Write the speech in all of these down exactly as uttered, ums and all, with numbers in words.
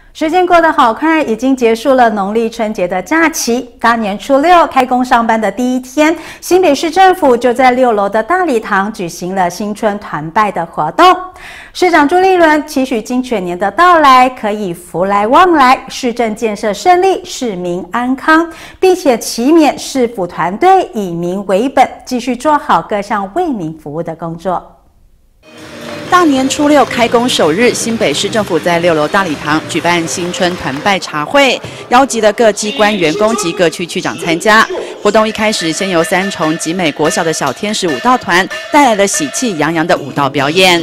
时间过得好快，已经结束了农历春节的假期。大年初六开工上班的第一天，新北市政府就在六楼的大礼堂举行了新春团拜的活动。市长朱立伦期许金犬年的到来可以福来旺来，市政建设顺利，市民安康，并且期勉市府团队以民为本，继续做好各项为民服务的工作。 大年初六开工首日，新北市政府在六楼大礼堂举办新春团拜茶会，邀集了各机关员工及各区区长参加。活动一开始，先由三重集美国小的小天使舞蹈团带来了喜气洋洋的舞蹈表演。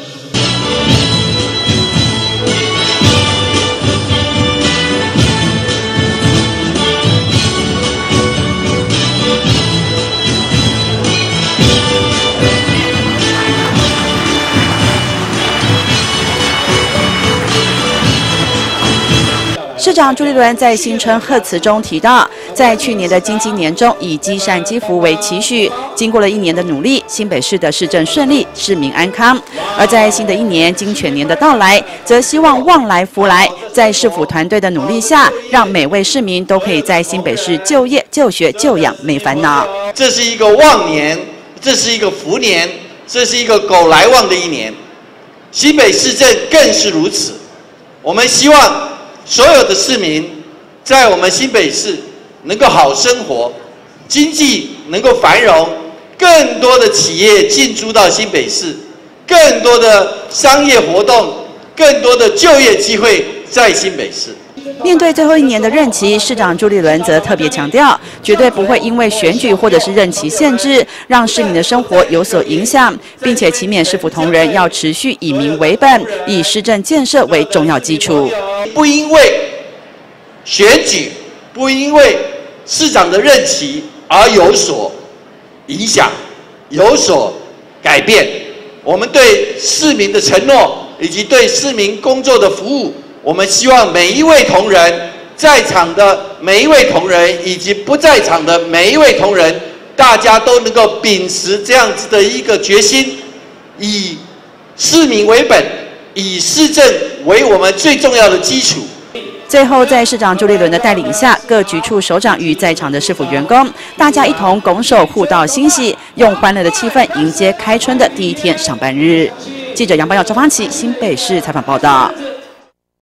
市长朱立伦在新春贺词中提到，在去年的金鸡年中，以积善积福为期许，经过了一年的努力，新北市的市政顺利，市民安康。而在新的一年金犬年的到来，则希望旺来福来，在市府团队的努力下，让每位市民都可以在新北市就业、就学、就养，没烦恼。 这是一个旺年，这是一个福年，这是一个狗来旺的一年。新北市政更是如此。我们希望 所有的市民在我们新北市能够好生活，经济能够繁荣，更多的企业进驻到新北市，更多的商业活动，更多的就业机会在新北市。 面对最后一年的任期，市长朱立伦则特别强调，绝对不会因为选举或者是任期限制，让市民的生活有所影响，并且期勉市府同仁要持续以民为本，以市政建设为重要基础。 不因为选举，不因为市长的任期而有所影响、有所改变。我们对市民的承诺以及对市民工作的服务，我们希望每一位同仁，在场的每一位同仁以及不在场的每一位同仁，大家都能够秉持这样子的一个决心，以市民为本， 以市政为我们最重要的基础。 最后，在市长朱立伦的带领下，各局处首长与在场的市府员工，大家一同拱手互道欣喜，用欢乐的气氛迎接开春的第一天上班日。记者杨宝耀、赵芳琪，新北市采访报道。